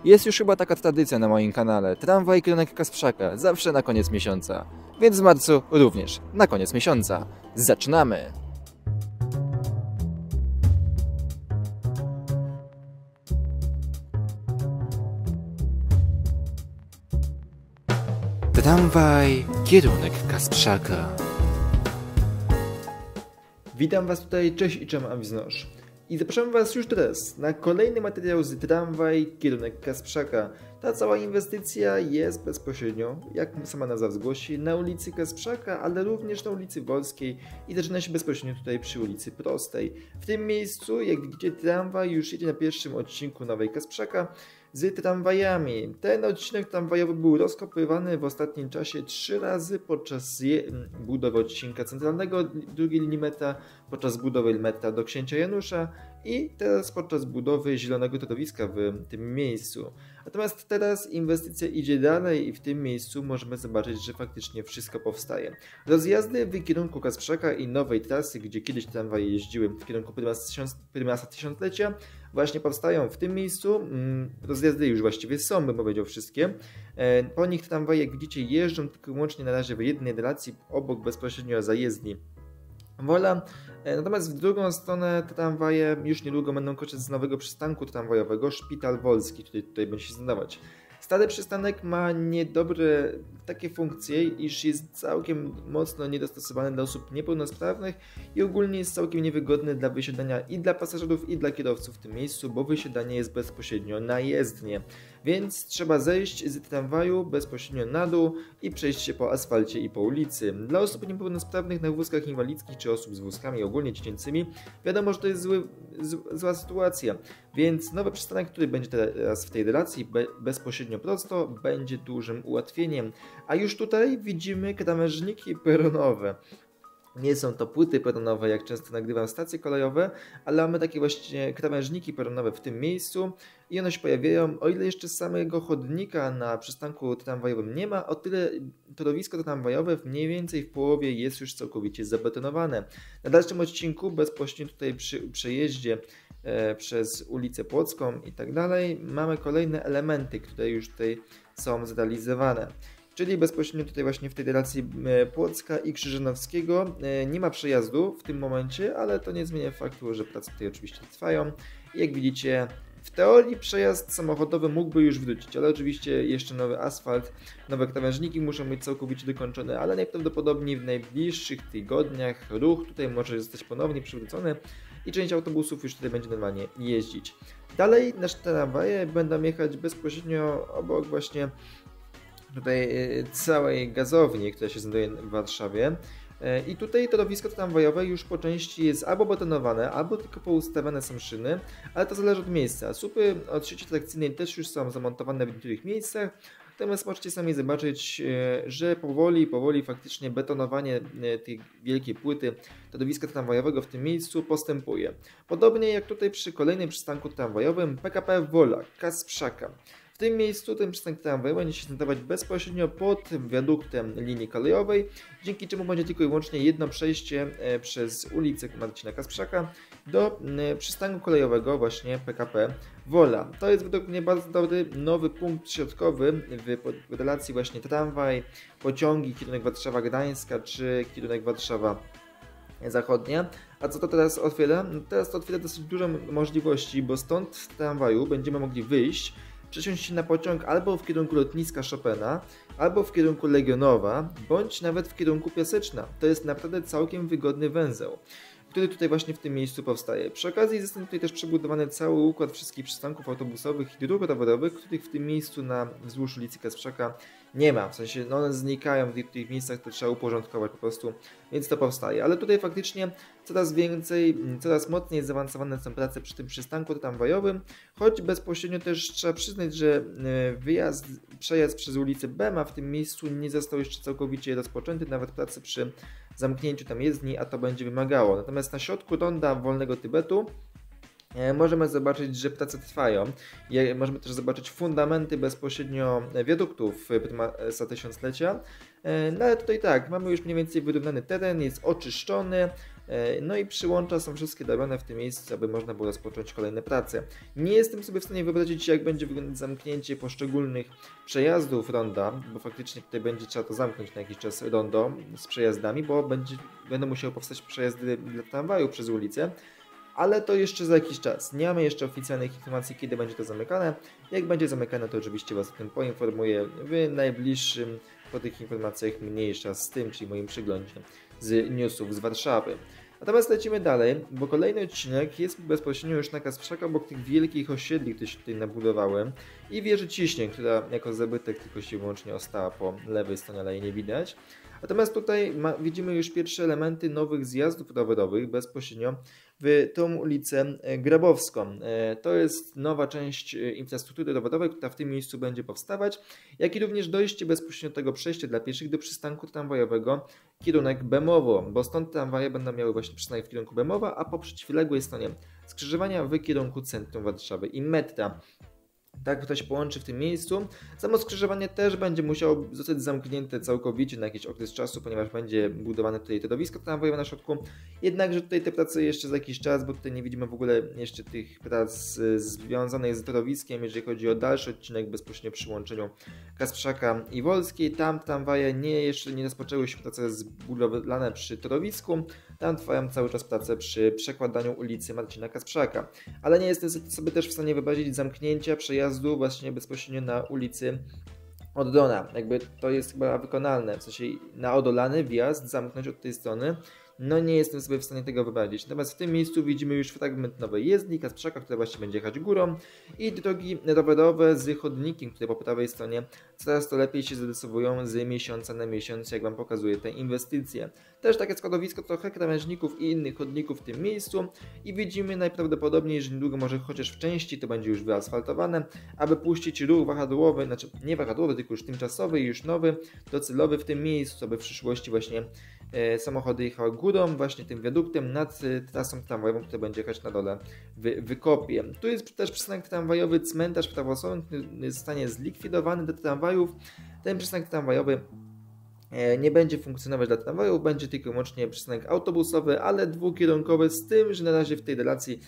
Jest już chyba taka tradycja na moim kanale. Tramwaj kierunek Kasprzaka, zawsze na koniec miesiąca. Więc w marcu również na koniec miesiąca. Zaczynamy! Tramwaj kierunek Kasprzaka. Witam Was tutaj, cześć i czemu Awiznosz. I zapraszam Was już teraz na kolejny materiał z Tramwaj kierunek Kasprzaka. Ta cała inwestycja jest bezpośrednio, jak sama nazwa zgłosi, na ulicy Kasprzaka, ale również na ulicy Wolskiej i zaczyna się bezpośrednio tutaj przy ulicy Prostej. W tym miejscu, jak widzicie, tramwaj już jedzie na pierwszym odcinku Nowej Kasprzaka z tramwajami. Ten odcinek tramwajowy był rozkopywany w ostatnim czasie 3 razy podczas budowy odcinka centralnego drugiej linii metra, podczas budowy metra do Księcia Janusza i teraz podczas budowy zielonego torowiska w tym miejscu. Natomiast teraz inwestycja idzie dalej i w tym miejscu możemy zobaczyć, że faktycznie wszystko powstaje. Rozjazdy w kierunku Kasprzaka i nowej trasy, gdzie kiedyś tramwaje jeździły w kierunku Prymasa Tysiąclecia, właśnie powstają w tym miejscu. Rozjazdy już właściwie są, bym powiedział, wszystkie. Po nich tramwaje, jak widzicie, jeżdżą tylko i wyłącznie na razie w jednej relacji obok bezpośrednio zajezdni Wola. Natomiast w drugą stronę te tramwaje już niedługo będą korzystać z nowego przystanku tramwajowego Szpital Wolski, który tutaj będzie się znajdować. Stary przystanek ma niedobre takie funkcje, iż jest całkiem mocno niedostosowany dla osób niepełnosprawnych i ogólnie jest całkiem niewygodny dla wysiadania i dla pasażerów, i dla kierowców w tym miejscu, bo wysiadanie jest bezpośrednio na jezdnię. Więc trzeba zejść z tramwaju bezpośrednio na dół i przejść się po asfalcie i po ulicy. Dla osób niepełnosprawnych na wózkach inwalidzkich czy osób z wózkami ogólnie dziecięcymi wiadomo, że to jest zła sytuacja. Więc nowy przystanek, który będzie teraz w tej relacji bezpośrednio prosto, będzie dużym ułatwieniem. A już tutaj widzimy krawężniki peronowe. Nie są to płyty peronowe, jak często nagrywam stacje kolejowe, ale mamy takie właśnie krawężniki peronowe w tym miejscu i one się pojawiają. O ile jeszcze samego chodnika na przystanku tramwajowym nie ma, o tyle torowisko tramwajowe mniej więcej w połowie jest już całkowicie zabetonowane. Na dalszym odcinku, bezpośrednio tutaj przy przejeździe przez ulicę Płocką i tak dalej, mamy kolejne elementy, które już tutaj są zrealizowane. Czyli bezpośrednio tutaj właśnie w tej relacji Płocka i Krzyżanowskiego nie ma przejazdu w tym momencie, ale to nie zmienia faktu, że prace tutaj oczywiście trwają. I jak widzicie, w teorii przejazd samochodowy mógłby już wrócić, ale oczywiście jeszcze nowy asfalt, nowe krawężniki muszą być całkowicie dokończone, ale najprawdopodobniej w najbliższych tygodniach ruch tutaj może zostać ponownie przywrócony i część autobusów już tutaj będzie normalnie jeździć. Dalej nasze tramwaje będą jechać bezpośrednio obok właśnie tutaj całej gazowni, która się znajduje w Warszawie. I tutaj torowisko tramwajowe już po części jest albo betonowane, albo tylko poustawiane są szyny, ale to zależy od miejsca. Słupy od sieci trakcyjnej też już są zamontowane w niektórych miejscach, natomiast możecie sami zobaczyć, że powoli faktycznie betonowanie tej wielkiej płyty torowiska tramwajowego w tym miejscu postępuje. Podobnie jak tutaj przy kolejnym przystanku tramwajowym PKP Wola Kasprzaka. W tym miejscu ten przystanek tramwajowy będzie się znajdować bezpośrednio pod wiaduktem linii kolejowej, dzięki czemu będzie tylko i wyłącznie jedno przejście przez ulicę Marcina Kasprzaka do przystanku kolejowego właśnie PKP Wola. To jest według mnie bardzo dobry nowy punkt środkowy w relacji właśnie tramwaj, pociągi, kierunek Warszawa-Gdańska czy kierunek Warszawa Zachodnia. A co to teraz otwiera? Teraz to otwiera dosyć dużo możliwości, bo stąd z tramwaju będziemy mogli wyjść, przesiąść się na pociąg albo w kierunku lotniska Chopina, albo w kierunku Legionowa, bądź nawet w kierunku Piaseczna. To jest naprawdę całkiem wygodny węzeł, który tutaj właśnie w tym miejscu powstaje. Przy okazji zostanie tutaj też przebudowany cały układ wszystkich przystanków autobusowych i dróg rowerowych, których w tym miejscu wzdłuż ulicy Kasprzaka nie ma. W sensie no one znikają w tych miejscach, to trzeba uporządkować po prostu, więc to powstaje. Ale tutaj faktycznie coraz więcej, coraz mocniej zaawansowane są prace przy tym przystanku tramwajowym, choć bezpośrednio też trzeba przyznać, że przejazd przez ulicę Bema w tym miejscu nie został jeszcze całkowicie rozpoczęty, nawet prace przy zamknięciu tam jezdni, a to będzie wymagało. Natomiast na środku ronda Wolnego Tybetu możemy zobaczyć, że prace trwają. Możemy też zobaczyć fundamenty bezpośrednio wiaduktów Prymasa Tysiąclecia. No ale tutaj tak, mamy już mniej więcej wyrównany teren, jest oczyszczony. No i przyłącza są wszystkie robione w tym miejscu, aby można było rozpocząć kolejne prace. Nie jestem sobie w stanie wyobrazić, jak będzie wyglądać zamknięcie poszczególnych przejazdów ronda, bo faktycznie tutaj będzie trzeba to zamknąć na jakiś czas rondo z przejazdami, bo będą musiały powstać przejazdy dla tramwaju przez ulicę. Ale to jeszcze za jakiś czas. Nie mamy jeszcze oficjalnych informacji, kiedy będzie to zamykane. Jak będzie zamykane, to oczywiście Was o tym poinformuję w najbliższym po tych informacjach mniejsza z tym, czyli moim przeglądzie z newsów z Warszawy. Natomiast lecimy dalej, bo kolejny odcinek jest bezpośrednio już na Kasprzaka obok tych wielkich osiedli, które się tutaj nabudowały i wieży Ciśnień, która jako zabytek tylko się wyłącznie ostała po lewej stronie, ale jej nie widać. Natomiast tutaj widzimy już pierwsze elementy nowych zjazdów rowerowych bezpośrednio w tą ulicę Grabowską. To jest nowa część infrastruktury rowerowej, która w tym miejscu będzie powstawać, jak i również dojście bezpośrednio tego przejścia dla pieszych do przystanku tramwajowego kierunek Bemowo, bo stąd tramwaje będą miały właśnie przystanek w kierunku Bemowa, a po przeciwległej stronie skrzyżowania w kierunku centrum Warszawy i metra. Tak ktoś połączy w tym miejscu. Samo skrzyżowanie też będzie musiało zostać zamknięte całkowicie na jakiś okres czasu, ponieważ będzie budowane tutaj torowisko tramwajowe na środku. Jednakże tutaj te prace jeszcze za jakiś czas, bo tutaj nie widzimy w ogóle jeszcze tych prac związanych z torowiskiem, jeżeli chodzi o dalszy odcinek bezpośrednio przy łączeniu Kasprzaka i Wolskiej. Tam tramwaje jeszcze nie rozpoczęły się prace zbudowane przy torowisku. Tam trwają cały czas prace przy przekładaniu ulicy Marcina Kasprzaka. Ale nie jestem sobie też w stanie wyobrazić zamknięcia przejazdu właśnie bezpośrednio na ulicy Oddona. Jakby to jest chyba wykonalne, w sensie na Odolany wjazd zamknąć od tej strony. No nie jestem sobie w stanie tego wyobrazić. Natomiast w tym miejscu widzimy już fragment nowej jezdni Kasprzaka, która właśnie będzie jechać górą i drogi rowerowe z chodnikiem, które po prawej stronie coraz to lepiej się zarysowują z miesiąca na miesiąc, jak Wam pokazuje te inwestycje. Też takie składowisko trochę krawężników i innych chodników w tym miejscu i widzimy najprawdopodobniej, że niedługo może chociaż w części to będzie już wyasfaltowane, aby puścić ruch wahadłowy, znaczy nie wahadłowy, tylko już tymczasowy i już nowy, docelowy w tym miejscu, aby w przyszłości właśnie samochody jechały górą, właśnie tym wiaduktem nad trasą tramwajową, która będzie jechać na dole w Wykopie. Tu jest też przystanek tramwajowy Cmentarz Prawosławny, który zostanie zlikwidowany do tramwajów. Ten przystanek tramwajowy nie będzie funkcjonować dla tramwajów, będzie tylko i wyłącznie przystanek autobusowy, ale dwukierunkowy, z tym, że na razie w tej relacji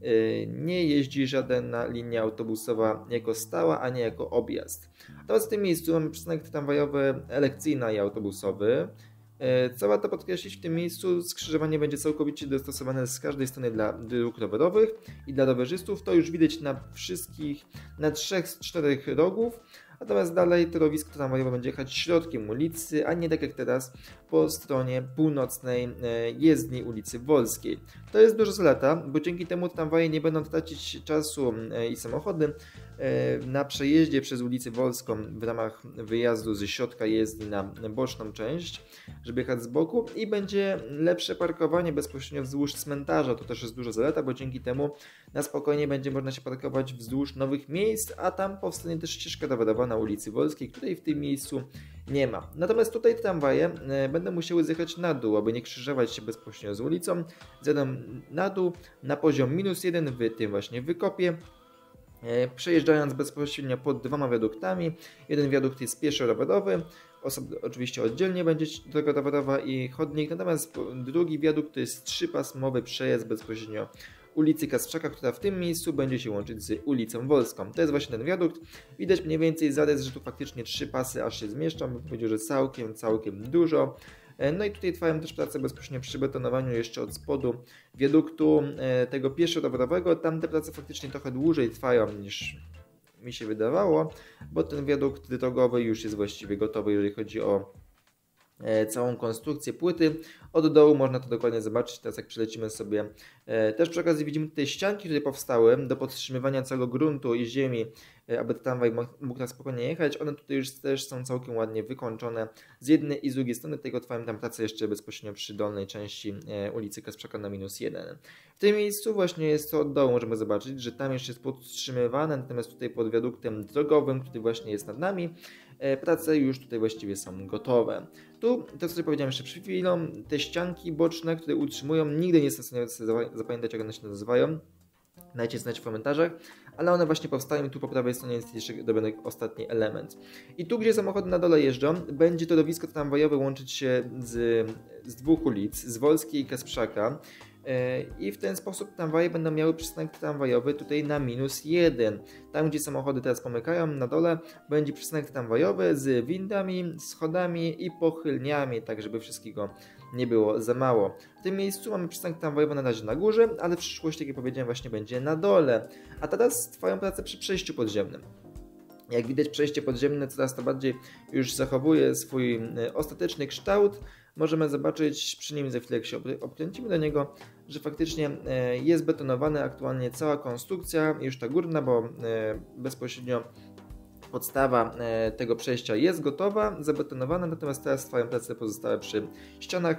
nie jeździ żadna linia autobusowa jako stała, a nie jako objazd. Natomiast w tym miejscu mamy przystanek tramwajowy elekcyjny i autobusowy. Co warto podkreślić, w tym miejscu skrzyżowanie będzie całkowicie dostosowane z każdej strony dla dróg rowerowych i dla rowerzystów. To już widać na 3 z 4 rogów. Natomiast dalej torowisko tramwajowe będzie jechać środkiem ulicy, a nie tak jak teraz po stronie północnej jezdni ulicy Wolskiej. To jest duża zaleta, bo dzięki temu tramwaje nie będą tracić czasu i samochody na przejeździe przez ulicę Wolską w ramach wyjazdu ze środka jezdni na boczną część, żeby jechać z boku i będzie lepsze parkowanie bezpośrednio wzdłuż cmentarza. To też jest duża zaleta, bo dzięki temu na spokojnie będzie można się parkować wzdłuż nowych miejsc, a tam powstanie też ścieżka rowerowa na ulicy Wolskiej, której w tym miejscu nie ma. Natomiast tutaj tramwaje będą musiały zjechać na dół, aby nie krzyżować się bezpośrednio z ulicą. Zjadą na dół na poziom -1 w tym właśnie Wykopie, przejeżdżając bezpośrednio pod 2 wiaduktami. Jeden wiadukt jest pieszo-rowerowy, oczywiście oddzielnie będzie droga rowerowa i chodnik, natomiast drugi wiadukt to jest 3-pasmowy przejazd bezpośrednio ulicy Kasprzaka, która w tym miejscu będzie się łączyć z ulicą Wolską. To jest właśnie ten wiadukt. Widać mniej więcej zarys, że tu faktycznie 3 pasy aż się zmieszczą. Bym powiedział, że całkiem dużo. No i tutaj trwają też prace bezpośrednio przy betonowaniu jeszcze od spodu wiaduktu tego pieszo-rowerowego. Tam te prace faktycznie trochę dłużej trwają niż mi się wydawało, bo ten wiadukt drogowy już jest właściwie gotowy, jeżeli chodzi o całą konstrukcję płyty. Od dołu można to dokładnie zobaczyć, teraz jak przelecimy sobie. Też przy okazji widzimy tutaj ścianki, które powstały do podtrzymywania całego gruntu i ziemi, aby tramwaj mógł na spokojnie jechać. One tutaj już też są całkiem ładnie wykończone z jednej i z drugiej strony, tego trwają tam prace jeszcze bezpośrednio przy dolnej części ulicy Kasprzaka na -1. W tym miejscu właśnie jest to od dołu, możemy zobaczyć, że tam jeszcze jest podtrzymywane, natomiast tutaj pod wiaduktem drogowym, który właśnie jest nad nami, prace już tutaj właściwie są gotowe. Tu, to co powiedziałem jeszcze przed chwilą, te ścianki boczne, które utrzymują, nigdy nie jestem w stanie zapamiętać, jak one się nazywają. Dajcie znać w komentarzach, ale one właśnie powstają i tu po prawej stronie jest jeszcze dodany ostatni element. I tu, gdzie samochody na dole jeżdżą, będzie torowisko tramwajowe łączyć się z dwóch ulic, z Wolskiej i Kasprzaka. I w ten sposób tramwaje będą miały przystanek tramwajowy tutaj na -1. Tam, gdzie samochody teraz pomykają, na dole będzie przystanek tramwajowy z windami, schodami i pochylniami, tak żeby wszystkiego nie było za mało. W tym miejscu mamy przystanek tramwajowy na razie na górze, ale w przyszłości, jak ja powiedziałem, właśnie będzie na dole. A teraz trwają prace przy przejściu podziemnym. Jak widać, przejście podziemne coraz to bardziej już zachowuje swój ostateczny kształt. Możemy zobaczyć przy nim za chwilę, jak się obkręcimy do niego, że faktycznie jest betonowana aktualnie cała konstrukcja, już ta górna, bo bezpośrednio podstawa tego przejścia jest gotowa, zabetonowana, natomiast teraz trwają prace pozostałe przy ścianach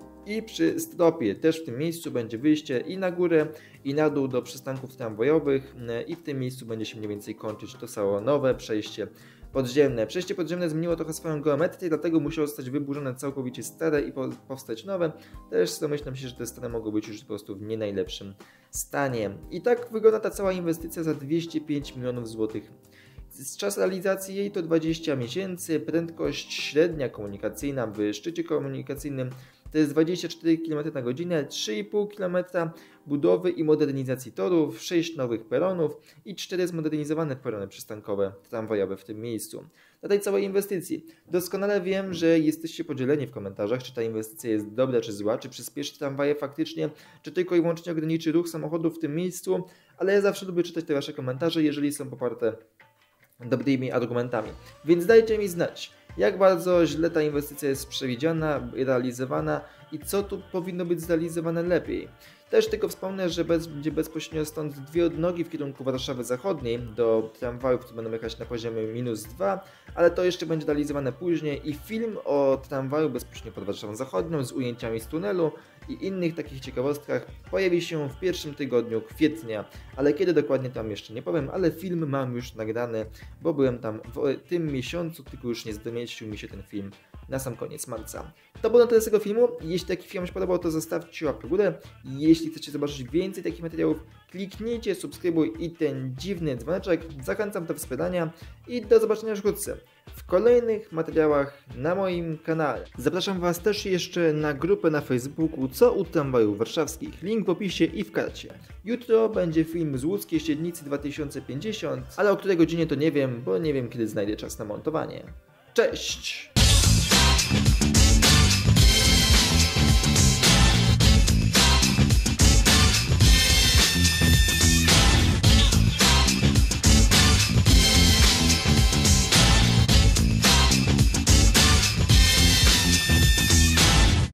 i przy stropie. Też w tym miejscu będzie wyjście i na górę, i na dół do przystanków tramwajowych i w tym miejscu będzie się mniej więcej kończyć to całe nowe przejście podziemne. Przejście podziemne zmieniło trochę swoją geometrię, dlatego musiało zostać wyburzone całkowicie stare i powstać nowe. Też domyślam się, że te stare mogą być już po prostu w nie najlepszym stanie. I tak wygląda ta cała inwestycja za 205 milionów złotych. Czas realizacji jej to 20 miesięcy, prędkość średnia komunikacyjna w szczycie komunikacyjnym to jest 24 km na godzinę, 3,5 km budowy i modernizacji torów, 6 nowych peronów i 4 zmodernizowane perony przystankowe tramwajowe w tym miejscu. Na tej całej inwestycji doskonale wiem, że jesteście podzieleni w komentarzach, czy ta inwestycja jest dobra czy zła, czy przyspieszy tramwaje faktycznie, czy tylko i wyłącznie ograniczy ruch samochodów w tym miejscu, ale ja zawsze lubię czytać te wasze komentarze, jeżeli są poparte dobrymi argumentami. Więc dajcie mi znać, jak bardzo źle ta inwestycja jest przewidziana, realizowana i co tu powinno być zrealizowane lepiej. Też tylko wspomnę, że będzie bezpośrednio stąd dwie odnogi w kierunku Warszawy Zachodniej do tramwajów, które będą jechać na poziomie -2, ale to jeszcze będzie realizowane później i film o tramwaju bezpośrednio pod Warszawą Zachodnią z ujęciami z tunelu i innych takich ciekawostkach pojawi się w pierwszym tygodniu kwietnia, ale kiedy dokładnie tam jeszcze nie powiem, ale film mam już nagrany, bo byłem tam w tym miesiącu, tylko już nie zmieścił mi się ten film na sam koniec marca. To było na tyle z tego filmu. Jeśli taki film się podobał, to zostawcie łapkę w górę. Jeśli chcecie zobaczyć więcej takich materiałów, kliknijcie subskrybuj i ten dziwny dzwoneczek. Zachęcam do wspierania i do zobaczenia wkrótce w kolejnych materiałach na moim kanale. Zapraszam Was też jeszcze na grupę na Facebooku Co u tramwajów warszawskich. Link w opisie i w karcie. Jutro będzie film z łódzkiej Średnicy 2050, ale o której godzinie to nie wiem, bo nie wiem kiedy znajdę czas na montowanie. Cześć!